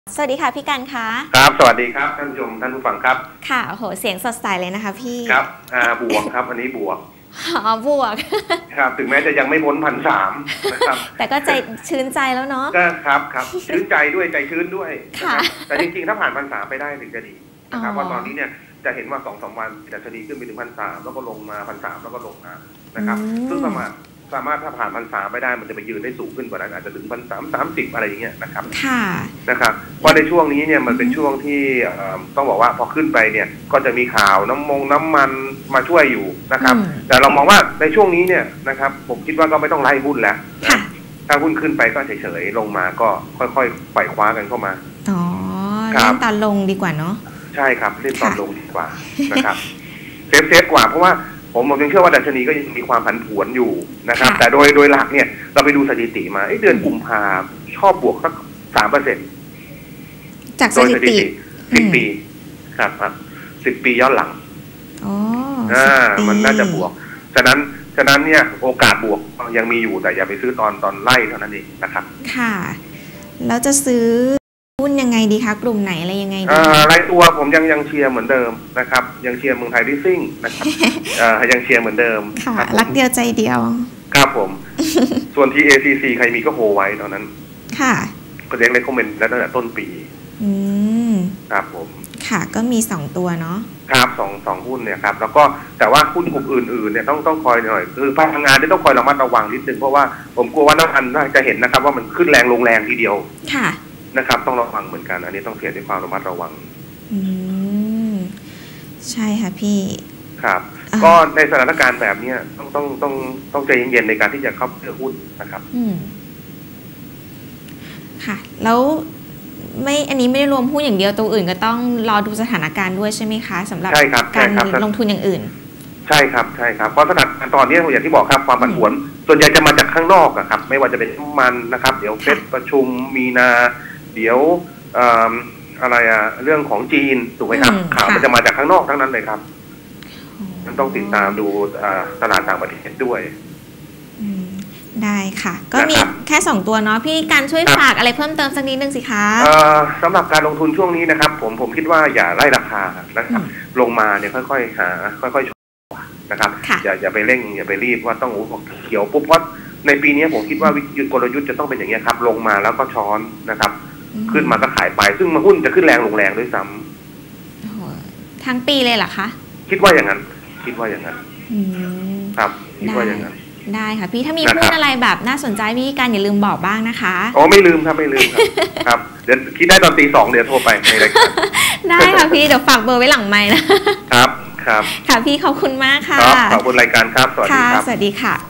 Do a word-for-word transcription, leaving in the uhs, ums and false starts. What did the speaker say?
สวัสดีค่ะพี่กันคะครับสวัสดีครับท่านผู้ชมท่านผู้ฟังครับค่ะโอ้โหเสียงสดใสเลยนะคะพี่ครับอ่าบวกครับอันนี้บวกอ๋อบวกครับถึงแม้จะยังไม่พ้นพันสามนะครับแต่ก็ใจชื้นใจแล้วเนาะก็ครับครับชื้นใจด้วยใจชื้นด้วยค่ะแต่จริงๆถ้าผ่านพันสามไปได้ถึงจะดีนะครับเพราะตอนนี้เนี่ยจะเห็นว่าสองสามวันดัชนีขึ้นไปถึงพันสามแล้วก็ลงมาพันสามแล้วก็ลงมานะครับซึ่งสามารถสามารถถ้าผ่านพันสามไปได้มันจะไปยืนได้สูงขึ้นกว่านั้นอาจจะถึงพันสามสามสิบอะไรอย่างเงี้ยนะครับค่ะนะครับเพราะในช่วงนี้เนี่ยมันเป็นช่วงที่ต้องบอกว่าพอขึ้นไปเนี่ยก็จะมีข่าวน้ำมงน้ำมันมาช่วยอยู่นะครับแต่เรามองว่าในช่วงนี้เนี่ยนะครับผมคิดว่าก็ไม่ต้องไล่หุ้นแล้วถ้าหุ้นขึ้นไปก็เฉยๆลงมาก็ค่อยๆปล่อยคว้ากันเข้ามาอ๋อเล่นตอนลงดีกว่าเนาะใช่ครับเล่นตอนลงดีกว่านะครับเซฟเซฟกว่าเพราะว่าผมผมยังเชื่อว่าดัชนีก็ยังมีความผันผวนอยู่นะครับแต่โดยโดยหลักเนี่ยเราไปดูสถิติมาเดือนกุมภาชอบบวกสักสามเปอร์เซ็นต์จากสถิติสิบปีครับครับสิบปีย้อนหลังอ๋ออ่ามันน่าจะบวกฉะนั้นฉะนั้นเนี่ยโอกาสบวกยังมีอยู่แต่อย่าไปซื้อตอนตอนไล่เท่านั้นเองนะครับค่ะแล้วจะซื้อหุ้นยังไงดีคะกลุ่มไหนอะไรยังไงดีรายตัวผมยังยังเชียร์เหมือนเดิมนะครับยังเชียร์เมืองไทยดิซิ่งนะครับยังเชียร์เหมือนเดิมค่ะรักเดียวใจเดียวครับผมส่วน ที เอ ซี ซี ใครมีก็โฮไว้ตอนนั้นค่ะก็เลี้ยงเลคคอมเมนต์แล้วตั้งแต่ต้นปีอืมครับผมค่ะก็มีสองตัวเนาะครับสองสองหุ้นเนี่ยครับแล้วก็แต่ว่าหุ้นกลุ่มอื่นๆเนี่ยต้องต้องคอยหน่อยคือพลังงานที่ต้องคอยระมัดระวังนิดนึงเพราะว่าผมกลัวว่าน้ำมันน่าจะเห็นนะครับว่ามันขึ้นแรงลงแรงทีเดียวค่ะนะครับต้องระวังเหมือนกันอันนี้ต้องเสียด้วยความระมัดระวังอืมใช่ค่ะพี่ครับก็ในสถานการณ์แบบนี้ต้องต้องต้องต้องใจเย็นๆในการที่จะเข้าเลือกหุ้นนะครับอืมค่ะแล้วไม่อันนี้ไม่ได้รวมหุ้นอย่างเดียวตัวอื่นก็ต้องรอดูสถานการณ์ด้วยใช่ไหมคะสำหรับการลงทุนอย่างอื่นใช่ครับใช่ครับเพราะสถานการณ์ตอนนี้อย่างที่บอกครับความผันผวนส่วนใหญ่จะมาจากข้างนอกครับไม่ว่าจะเป็นน้ำมันนะครับเดี๋ยวเฟดประชุมมีนาเดี๋ยวอะไรอะเรื่องของจีนถูกไหมครับข่าวมันจะมาจากข้างนอกทั้งนั้นเลยครับมันต้องติดตามดูตลาดต่างประเทศด้วยได้ค่ะก็มีแค่สองตัวเนาะพี่การช่วยฝากอะไรเพิ่มเติมสักนิดนึงสิคะสำหรับการลงทุนช่วงนี้นะครับผมผมคิดว่าอย่าไล่ราคานะครับลงมาเนี่ยค่อยๆหาค่อยๆชมนะครับอย่าอย่าไปเร่งอย่าไปรีบว่าต้องเขียวปุ๊บเพราะในปีนี้ผมคิดว่าวิกลยุทธ์จะต้องเป็นอย่างนี้ครับลงมาแล้วก็ช้อนนะครับขึ้นมาก็ขายไปซึ่งมาหุ้นจะขึ้นแรงลงแรงด้วยซ้ำทั้งปีเลยเหรอคะคิดว่าอย่างนั้นคิดว่าอย่างนั้นครับคิดว่าอย่างนั้นได้ค่ะพี่ถ้ามีหุ้นอะไรแบบน่าสนใจพี่กันอย่าลืมบอกบ้างนะคะอ๋อไม่ลืมครับไม่ลืมครับครับเดี๋ยวคิดได้ตอนตีสองเดี๋ยวโทรไปในรายการได้ค่ะพี่เดี๋ยวฝากเบอร์ไว้หลังไมค์นะครับครับค่ะพี่ขอบคุณมากค่ะขอบคุณรายการครับสวัสดีครับสวัสดีค่ะ